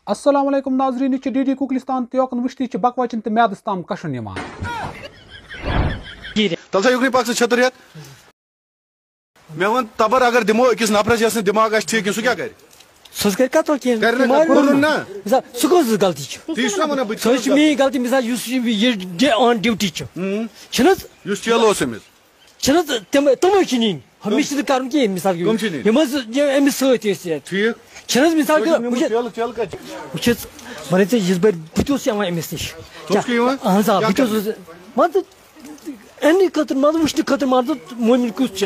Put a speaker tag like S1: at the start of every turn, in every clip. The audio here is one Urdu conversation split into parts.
S1: السلام علیکم ناظرین ڈی ڈی کوکلستان تیوکن وشتی بکوچن تو میادس تام کشن یوان
S2: تل سا یوکنی پاک سے چھتر ہیت میں ون تبر اگر دمو اکس نفرس یس دماغ آس ٹھیک سہ کیا کر
S3: سہ کر کتو کی سہ کس غلطی سہ میری غلطی مثال یہ آن ڈیوٹی
S2: اس چیل
S3: تم نین ہمیش کرن کی مثال امس ست مثال ون ثے بر بہت امس نش بہت امن خطر مان وچن خطر مان مومن کس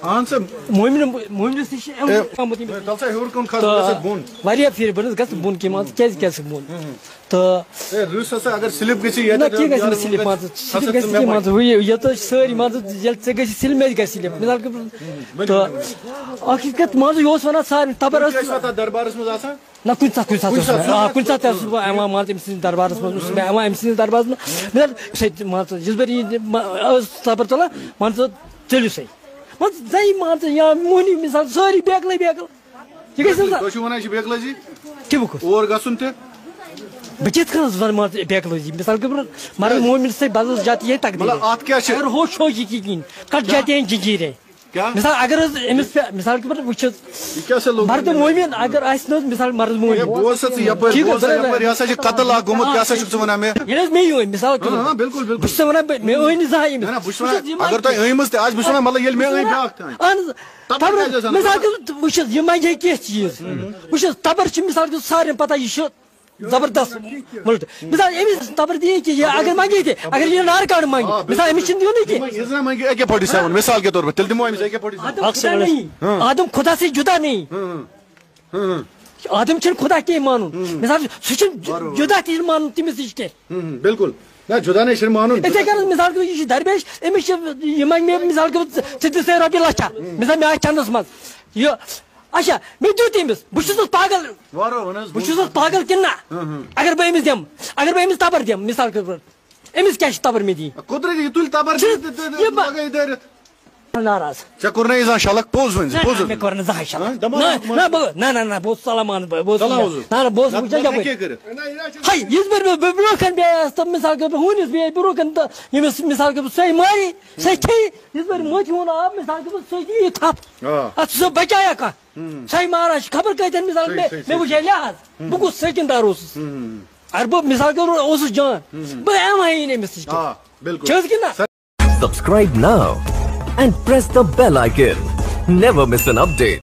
S3: مومنس نش واریاہ پھر بنس گھ بن کی مان کیازِ بن تو
S2: سلپ
S3: سلپ مان یہ ساری مان ژے گژھی سلپ مے گژھِ سلپ مثال تو کت مان یہ ونان سارے تبر
S2: دربارس مز
S3: نہ کن سات کن سات مان أمۍ سٕنٛدِس دربارس منٛز أمۍ سٕنٛدِس دربارس منٛز مان ژٕ یِژ پھِرِ تبر تُلان مان ژٕ ژٔلِو سا مان ژٕ زَنہِ مان ژٕ یا موہنی مثال سٲری بیکلے یہ
S2: گژھِ اور گژھُن تہِ
S3: بہٕ کِتھ کٔنۍ ونہٕ مان ژٕ بیکلٲزی مثال کے مگر مومن سے بدل جاتی ہے تقدیر اگر ہوش ہو یہ کین کٹ جاتے ہیں جنجیر ہے مثال اگر امس مثال کے وچ مرد مومن اگر آس نا مثال مرد مومن
S2: قتل گومت کیا ونان
S3: میں مثال بہت ونان مے أنۍ زانٛہہ
S2: اگر تہ أمس تہ بہٕ ونان مطلب ییٚلہِ مےٚ أنۍ بیاکھ
S3: اہن مثال کے وچ یہ منگے کینٛہہ چیز وچ تبر چھ مثال کے سارے پتہ یہ زبردست ملٹ مثال امس تبر دی کہ اگر مانگے تھے اگر یہ نار کارڈ مانگے مثال امس چھ دیونی کہ
S2: AK-47 مثال کے طور پر تیل دمو امس AK-47
S3: آدم خدا سے جدا نہیں آدم چھ خدا کے مانن مثال سہ جدا تہ مانن تمس نش کی
S2: بالکل نہ جدا نہیں چھ مانن
S3: اتے کر مثال کے یہ دربیش امس یہ مانگ مثال کے ژٕ رۄپیہِ لچھا مثال مے چندس مز یہ اچھا میں دیت امس بہت پاگل بہت پاگل کن نا اگر بہ امس دم اگر بہ امس تبر دم مثال کے امس کیا تبر میں دی
S2: قدرتی تل تبر
S3: ناراض
S2: ژےٚ کوٚر نا زانٛہہ شلک پوٚز ؤنۍ پوٚز
S3: مےٚ کوٚر نہٕ زانٛہہ شلک نہ بہٕ اوسُس سلمان بہٕ اوسُس نہ بہٕ اوسُس وٕچھان یپٲرۍ ہاے یِژ پھِرِ بہٕ برونٛہہ کَنہِ بیٚیس تہٕ مِثال کے ہوٗنِس بیٚیہِ برونٛہہ کَنہِ تہٕ ییٚمِس مِثال کے سۄے ماری سۄے کھیٚیہِ یِژ پھِرِ مٔتھۍ ہُنٛد آب مِثال کے سۄ یی تھپھ اَتھ سۄ بچایا کانٛہہ سۄے ماران چھِ خبر کۭتٮ۪ن مِثال مےٚ وٕچھے لحاظ بہٕ کُس سٔکِندار اوسُس اگر بہٕ مِثال کے اوسُس جان بہٕ یِمہٕ ہا نہٕ أمِس نِش چھِ حظ کِنہٕ
S4: Subscribe now and press the bell icon. Never miss an update.